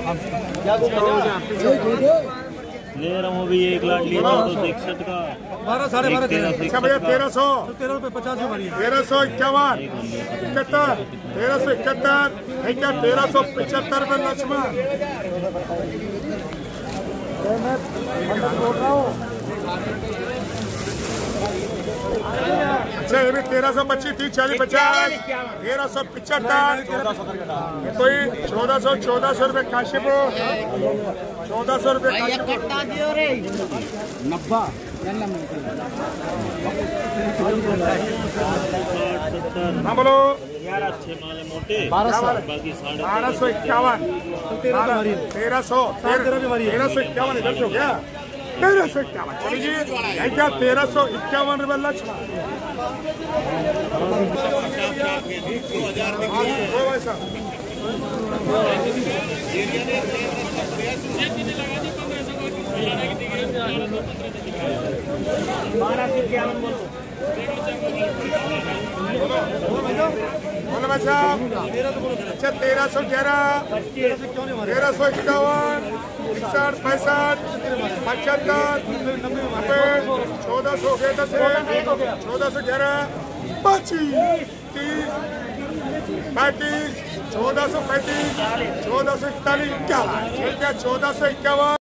ले रहा हूँ अभी 1 लाख लिया 261 का 12 साढ़े 12 1300 1350 में 1351 71 1375 में लक्ष्मण। अच्छा ये भी 1325 30 40 50 1375 कोई 1400 रुपये काशीपुर 1400 रुपये हाँ बोलो 1251 1351 इधर से हो गया 1351 चलिए क्या 1351 रुपये लक्ष्य बोलो भाई साहब। अच्छा 1311 1351 61 65 75 1400 1411 25 30 35 1435 1441 1451